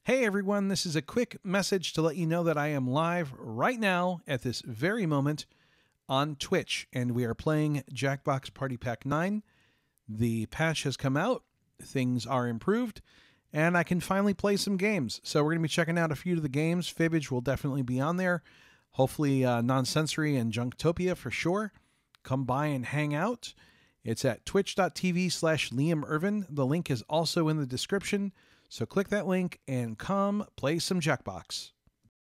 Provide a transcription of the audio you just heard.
Hey everyone, this is a quick message to let you know that I am live right now at this very moment on Twitch, and we are playing Jackbox Party Pack 9. The patch has come out, things are improved, and I can finally play some games. So we're going to be checking out a few of the games. Fibbage will definitely be on there. Hopefully Nonsensory and Junktopia for sure. Come by and hang out. It's at twitch.tv/Liam Irvin. The link is also in the description. So click that link and come play some Jackbox.